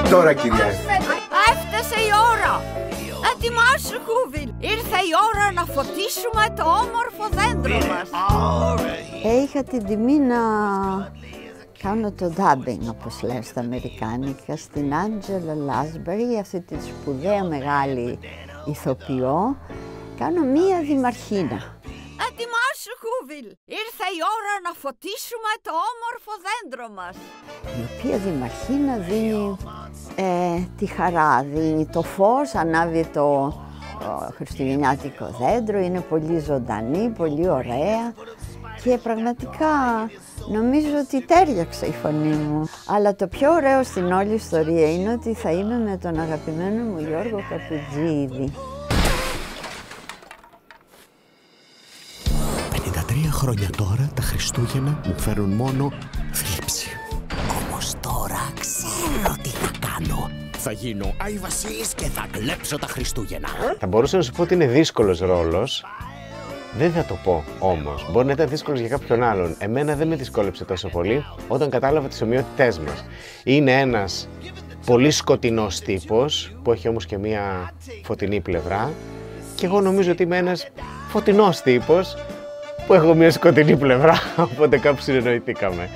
τώρα, κυρία. Έφτασε η ώρα. Ετοιμάσου, Χούβιλ. Ήρθε η ώρα να φωτίσουμε το όμορφο δέντρο μας. Είχα την τιμή να κάνω το dubbing, όπως λένε στα αμερικάνικα, στην Άντζελα Λάσμπερι, αυτή τη σπουδαία μεγάλη ηθοποιό. Κάνω μία δημαρχίνα. Ετοιμάσου, Χούβιλ. Ήρθε η ώρα να φωτίσουμε το όμορφο δέντρο μας. Η οποία δημαρχίνα δίνει τη χαρά, δίνει το φως, ανάβει το χριστουγεννιάτικο δέντρο, είναι πολύ ζωντανή, πολύ ωραία και πραγματικά νομίζω ότι τέριαξε η φωνή μου. Αλλά το πιο ωραίο στην όλη ιστορία είναι ότι θα είμαι με τον αγαπημένο μου Γιώργο Καπουτζίδη. 53 χρόνια τώρα τα Χριστούγεννα μου φέρουν μόνο θλίψη. Όμως τώρα ξέρω τι θα κάνω. Θα γίνω Άι Βασίλης και θα κλέψω τα Χριστούγεννα. Θα μπορούσα να σου πω ότι είναι δύσκολος ρόλος. Δεν θα το πω όμως. Μπορεί να ήταν δύσκολος για κάποιον άλλον. Εμένα δεν με δυσκόλεψε τόσο πολύ όταν κατάλαβα τις ομοιότητές μας. Είναι ένας πολύ σκοτεινός τύπος που έχει όμως και μία φωτεινή πλευρά. Και εγώ νομίζω ότι είμαι ένας φωτεινός τύπος που έχω μία σκοτεινή πλευρά. Οπότε κάπου συνεννοηθήκαμε.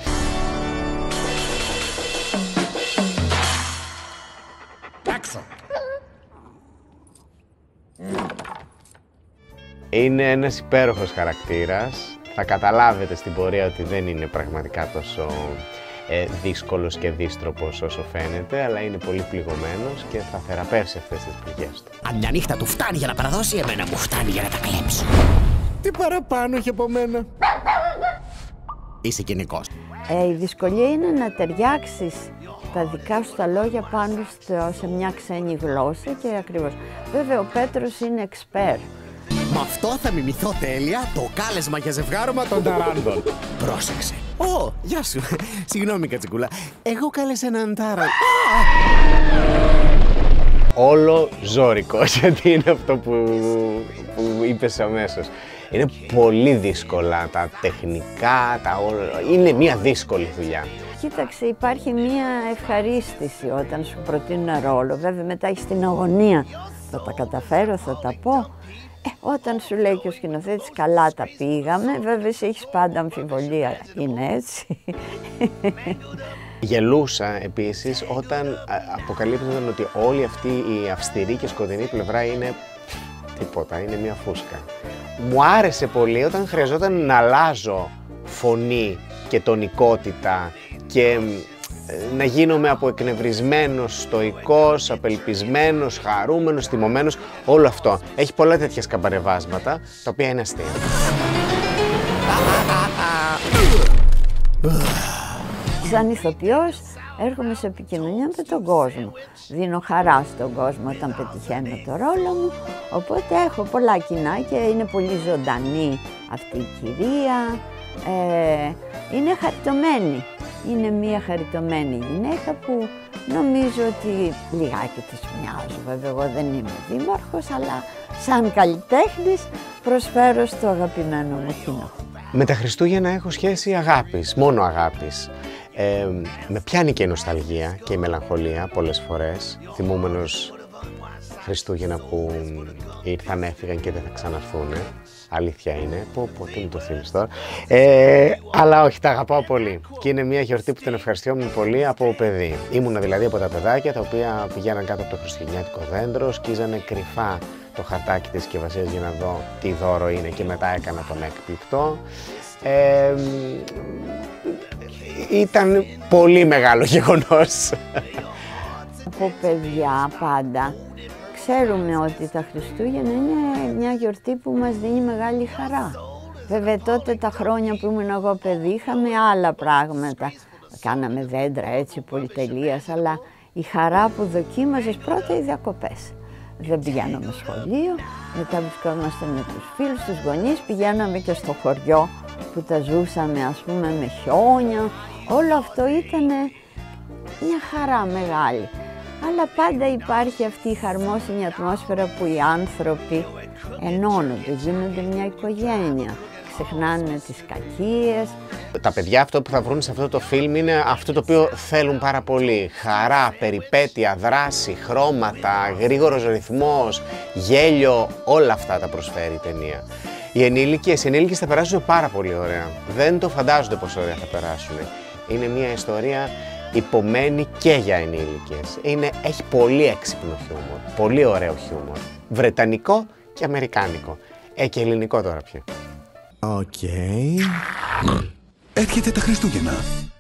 Είναι ένας υπέροχος χαρακτήρας. Θα καταλάβετε στην πορεία ότι δεν είναι πραγματικά τόσο δύσκολος και δύστροπος όσο φαίνεται, αλλά είναι πολύ πληγωμένος και θα θεραπεύσει αυτές τις πληγές του. Αν μια νύχτα του φτάνει για να παραδώσει, εμένα μου φτάνει για να τα κλέψω. Τι παραπάνω έχει από μένα. Είσαι κοινικός. Η δυσκολία είναι να ταιριάξεις τα δικά σου τα λόγια πάνω σε μια ξένη γλώσσα και ακριβώς. Βέβαια ο Πέτρος είναι expert. Με αυτό θα μιμηθώ τέλεια το κάλεσμα για ζευγάρωμα των ταράντων. Πρόσεξε. Ω, γεια σου. Συγγνώμη Κατσικούλα. Εγώ κάλεσα έναν τάραν. Όλο ζώρικο, γιατί είναι αυτό που είπες αμέσως. Είναι πολύ δύσκολα τα τεχνικά, είναι μια δύσκολη δουλειά. Κοίταξε, υπάρχει μια ευχαρίστηση όταν σου προτείνουν ένα ρόλο. Βέβαια μετά έχεις την αγωνία. Θα τα καταφέρω, θα τα πω. Όταν σου λέει και ο σκηνοθέτης καλά τα πήγαμε, βέβαια εσύ έχεις πάντα αμφιβολία, είναι έτσι. Γελούσα επίσης όταν αποκαλύπτονταν ότι όλη αυτή η αυστηρή και σκοτεινή πλευρά είναι τίποτα, είναι μια φούσκα. Μου άρεσε πολύ όταν χρειαζόταν να αλλάζω φωνή και τονικότητα και να γίνομαι από εκνευρισμένος, στοικός, απελπισμένος, χαρούμενος, θυμωμένος, όλο αυτό. Έχει πολλά τέτοια σκαμπανεβάσματα, τα οποία είναι αστεία. Σαν ηθοποιός έρχομαι σε επικοινωνία με τον κόσμο. Δίνω χαρά στον κόσμο όταν πετυχαίνω το ρόλο μου, οπότε έχω πολλά κοινά και είναι πολύ ζωντανή αυτή η κυρία. Είναι χαριτωμένη. Είναι μια χαριτωμένη γυναίκα που νομίζω ότι λιγάκι της μοιάζω. Βέβαια εγώ δεν είμαι δήμαρχος, αλλά σαν καλλιτέχνης προσφέρω στο αγαπημένο μου κοινό. Με τα Χριστούγεννα έχω σχέση αγάπης, μόνο αγάπης. Με πιάνει και η νοσταλγία και η μελαγχολία πολλές φορές, θυμούμενος Χριστούγεννα που ήρθαν, έφυγαν και δεν θα ξαναρθούν. Αλήθεια είναι, τι μου το θυμίζεις τώρα. Αλλά όχι, τα αγαπάω πολύ. Και είναι μια γιορτή που την ευχαριστιόμουν πολύ από παιδί. Ήμουνα δηλαδή από τα παιδάκια τα οποία πηγαίναν κάτω από το χριστουγεννιάτικο δέντρο, σκίζανε κρυφά το χαρτάκι της συσκευασίας για να δω τι δώρο είναι και μετά έκανα τον έκπληκτο. Ήταν πολύ μεγάλο γεγονός. Από παιδιά πάντα ξέρουμε ότι τα Χριστούγεννα είναι μια γιορτή που μας δίνει μεγάλη χαρά. Βέβαια τότε τα χρόνια που ήμουν εγώ παιδί είχαμε άλλα πράγματα. Κάναμε δέντρα έτσι πολυτελείας, αλλά η χαρά που δοκίμαζες πρώτα οι διακοπές. Δεν πηγαίναμε σχολείο, μετά βρισκόμασταν με τους φίλους, τους γονείς, πηγαίναμε και στο χωριό που τα ζούσαμε ας πούμε με χιόνια. Όλο αυτό ήταν μια χαρά μεγάλη. Αλλά πάντα υπάρχει αυτή η χαρμόσυνη ατμόσφαιρα που οι άνθρωποι ενώνονται, γίνονται μια οικογένεια. Ξεχνάνε τις κακίες, Τα παιδιά αυτό που θα βρουν σε αυτό το φιλμ είναι αυτό το οποίο θέλουν πάρα πολύ. Χαρά, περιπέτεια, δράση, χρώματα, γρήγορος ρυθμός, γέλιο, όλα αυτά τα προσφέρει η ταινία. Οι ενήλικες θα περάσουν πάρα πολύ ωραία. Δεν το φαντάζονται πόσο ωραία θα περάσουν. Είναι μια ιστορία υπομένη και για ενήλικες. Έχει πολύ έξυπνο χιούμορ, πολύ ωραίο χιούμορ. Βρετανικό και αμερικάνικο. Και ελληνικό τώρα πια. Οκ. Έρχεται τα Χριστούγεννα.